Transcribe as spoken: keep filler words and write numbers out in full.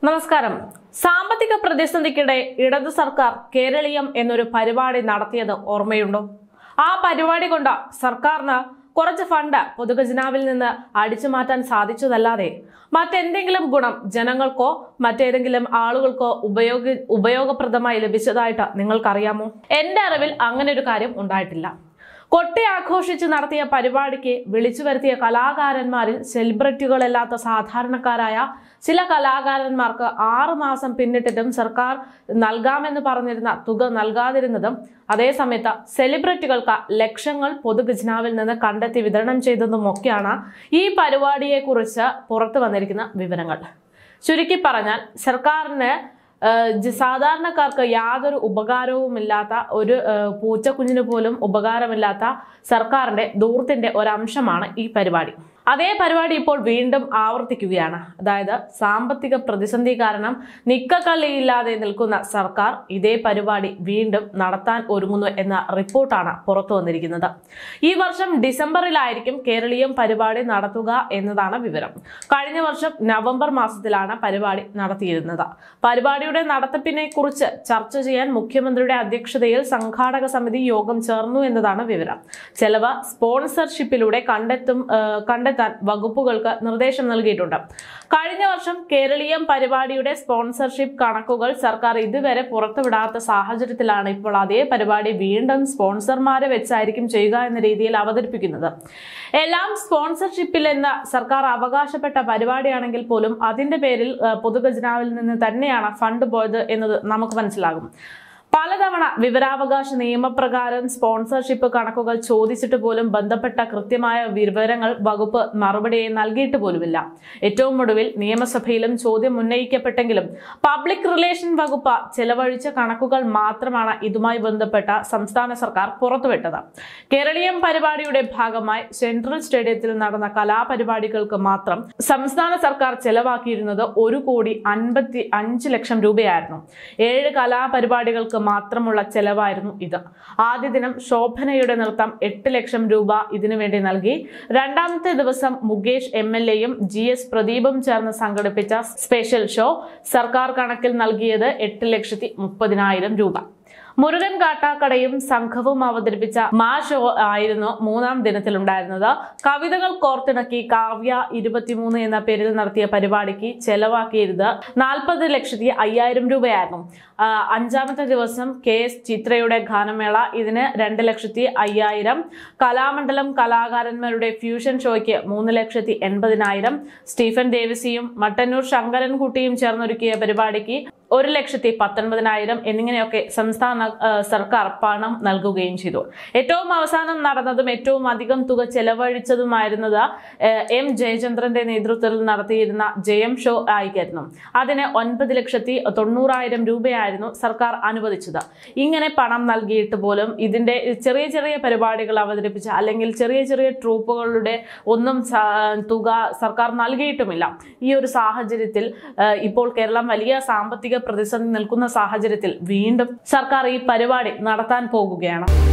നമസ്കാരം. സാമ്പത്തിക പ്രതിസന്ധിക്കിടെ ഇടതു സർക്കാർ കേരളീയം എന്നൊരു പരിപാടി നടത്തിയത് ഓർമ്മയുണ്ടോ? ആ പരിപാടി കൊണ്ട് സർക്കാരിന് കുറച്ച് ഫണ്ട് പൊതുഖജനാവിൽ നിന്ന് അടിച്ചു മാറ്റാൻ സാധിച്ചതല്ലാതെ മറ്റെന്തെങ്കിലും ഗുണം ജനങ്ങൾക്കോ മറ്റേതെങ്കിലും ആളുകൾക്കോ ഉപയോഗ ഉപയോഗപ്രദമായി ലഭിച്ചതായിട്ട് നിങ്ങൾക്കറിയാമോ? എന്റെ അറിവിൽ അങ്ങനെ ഒരു കാര്യം ഉണ്ടായിട്ടില്ല. കൊട്ടി ആഘോഷിച്ച് നടത്തിയ പരിപാടിക്ക് വിളിച്ചു വരുത്തിയ കലാകാരന്മാരിൽ സെലിബ്രിറ്റികളല്ലാത്ത സാധാരണക്കാരായ ചില കലാകാരന്മാർക്ക് ആറു മാസം പിന്നിട്ടിട്ടും സർക്കാർ നൽകാമെന്ന് പറഞ്ഞിരുന്ന തുക നൽകാതിരുന്നതും അതേസമയത്ത് സെലിബ്രിറ്റികൾക്ക് ലക്ഷങ്ങൾ പൊതുഖജനാവിൽ നിന്ന് കണ്ടെത്തി വിതരണം ചെയ്തതുമൊക്കെയാണ് ഈ പരിപാടിയെക്കുറിച്ച് പുറത്തു വന്നിരിക്കുന്ന വിവരങ്ങൾ. ചുരുക്കി പറഞ്ഞാൽ സർക്കാരിന് സാധാരണക്കാർക്ക് യാതൊരു ഉപകാരവുമില്ലാത്ത ഒരു പൂച്ചക്കുഞ്ഞിന് പോലും ഉപകാരമില്ലാത്ത സർക്കാരിന്റെ ദൂർത്തിന്റെ ഒരംശമാണ് ഈ പരിപാടി. അതേ പരിപാടി ഇപ്പോൾ വീണ്ടും ആവർത്തിക്കുകയാണ്. അതായത് സാമ്പത്തിക പ്രതിസന്ധി കാരണം നിക്കക്കള്ളിയില്ലാതെ നിൽക്കുന്ന സർക്കാർ ഇതേ പരിപാടി വീണ്ടും നടത്താൻ ഒരുങ്ങുന്നു എന്ന റിപ്പോർട്ടാണ് പുറത്തു വന്നിരിക്കുന്നത്. ഈ വർഷം ഡിസംബറിലായിരിക്കും കേരളീയം പരിപാടി നടത്തുക എന്നതാണ് വിവരം. കഴിഞ്ഞ വർഷം നവംബർ മാസത്തിലാണ് പരിപാടി നടത്തിയിരുന്നത്. പരിപാടിയുടെ നടത്തിപ്പിനെ കുറിച്ച് ചർച്ച ചെയ്യാൻ മുഖ്യമന്ത്രിയുടെ അധ്യക്ഷതയിൽ സംഘാടക സമിതി യോഗം ചേർന്നു എന്നതാണ് വിവരം. ചെലവ് സ്പോൺസർഷിപ്പിലൂടെ കണ്ടെത്തും കണ്ടെത്താൻ വകുപ്പുകൾക്ക് നിർദ്ദേശം നൽകിയിട്ടുണ്ട്. കഴിഞ്ഞ വർഷം കേരളീയം പരിപാടിയുടെ സ്പോൺസർഷിപ്പ് കണക്കുകൾ സർക്കാർ ഇതുവരെ പുറത്തുവിടാത്ത സാഹചര്യത്തിലാണ് ഇപ്പോൾ അതേ പരിപാടി വീണ്ടും സ്പോൺസർമാരെ വെച്ചായിരിക്കും ചെയ്യുക എന്ന രീതിയിൽ അവതരിപ്പിക്കുന്നത്. എല്ലാം സ്പോൺസർഷിപ്പിൽ എന്ന് സർക്കാർ അവകാശപ്പെട്ട പരിപാടിയാണെങ്കിൽ പോലും അതിന്റെ പേരിൽ പൊതുഖജനാവിൽ നിന്ന് തന്നെയാണ് ഫണ്ട് പോയത് എന്നത് നമുക്ക് മനസ്സിലാകും. പലതവണ വിവരാവകാശ നിയമപ്രകാരം സ്പോൺസർഷിപ്പ് കണക്കുകൾ ചോദിച്ചിട്ട് പോലും ബന്ധപ്പെട്ട കൃത്യമായ വിവരങ്ങൾ വകുപ്പ് മറുപടിയായി നൽകിയിട്ട് പോലുമില്ല. ഏറ്റവും ഒടുവിൽ നിയമസഭയിലും ചോദ്യം ഉന്നയിക്കപ്പെട്ടെങ്കിലും പബ്ലിക് റിലേഷൻ വകുപ്പ് ചെലവഴിച്ച കണക്കുകൾ മാത്രമാണ് ഇതുമായി ബന്ധപ്പെട്ട സംസ്ഥാന സർക്കാർ പുറത്തുവിട്ടത്. കേരളീയം പരിപാടിയുടെ ഭാഗമായി സെൻട്രൽ സ്റ്റേഡിയത്തിൽ നടന്ന കലാപരിപാടികൾക്ക് മാത്രം സംസ്ഥാന സർക്കാർ ചെലവാക്കിയിരുന്നത് ഒരു കോടി അൻപത്തി അഞ്ച് ലക്ഷം രൂപയായിരുന്നു. ഏഴ് കലാപരിപാടികൾക്ക് മാത്രമുള്ള ചെലവായിരുന്നു ഇത്. ആദ്യ ദിനം ശോഭനയുടെ നൃത്തം എട്ട് ലക്ഷം രൂപ ഇതിനു വേണ്ടി നൽകി. രണ്ടാമത്തെ ദിവസം മുകേഷ് എം എൽ എയും ജി എസ് പ്രദീപും ചേർന്ന് സംഘടിപ്പിച്ച സ്പെഷ്യൽ ഷോ സർക്കാർ കണക്കിൽ നൽകിയത് എട്ട് ലക്ഷത്തി മുപ്പതിനായിരം രൂപ. മുരുകൻ കാട്ടാക്കടയും സംഘവും അവതരിപ്പിച്ച മാ ഷോ ആയിരുന്നു മൂന്നാം ദിനത്തിലുണ്ടായിരുന്നത്. കവിതകൾ കോർത്തിണക്കി കാവ്യ ഇരുപത്തിമൂന്ന് എന്ന പേരിൽ നടത്തിയ പരിപാടിക്ക് ചെലവാക്കിയത് നാൽപ്പത് ലക്ഷത്തി അയ്യായിരം രൂപയായിരുന്നു. അഞ്ചാമത്തെ ദിവസം കെ എസ് ചിത്രയുടെ ഗാനമേള, ഇതിന് രണ്ട് ലക്ഷത്തി അയ്യായിരം. കലാമണ്ഡലം കലാകാരന്മാരുടെ ഫ്യൂഷൻ ഷോയ്ക്ക് മൂന്ന് ലക്ഷത്തി എൺപതിനായിരം. സ്റ്റീഫൻ ദേവിസിയും മട്ടന്നൂർ ശങ്കരൻകുട്ടിയും ചേർന്നൊരുക്കിയ പരിപാടിക്ക് ഒരു ലക്ഷത്തി പത്തൊൻപതിനായിരം എന്നിങ്ങനെയൊക്കെ സംസ്ഥാന സർക്കാർ പണം നൽകുകയും ചെയ്തു. ഏറ്റവും അവസാനം നടന്നതും ഏറ്റവും അധികം തുക ചെലവഴിച്ചതുമായിരുന്നത് എം ജയചന്ദ്രന്റെ നേതൃത്വത്തിൽ നടത്തിയിരുന്ന ജയം ഷോ ആയിരുന്നു. അതിന് ഒൻപത് ലക്ഷത്തി തൊണ്ണൂറായിരം രൂപയായിരുന്നു സർക്കാർ അനുവദിച്ചത്. ഇങ്ങനെ പണം നൽകിയിട്ട് പോലും ഇതിന്റെ ചെറിയ ചെറിയ പരിപാടികൾ അവതരിപ്പിച്ച അല്ലെങ്കിൽ ചെറിയ ചെറിയ ട്രൂപ്പുകളുടെ ഒന്നും തുക സർക്കാർ നൽകിയിട്ടുമില്ല. ഈ ഒരു സാഹചര്യത്തിൽ ഇപ്പോൾ കേരളം വലിയ സാമ്പത്തിക പ്രതിസന്ധി നിൽക്കുന്ന സാഹചര്യത്തിൽ വീണ്ടും സർക്കാർ ഈ പരിപാടി നടത്താൻ പോകുകയാണ്.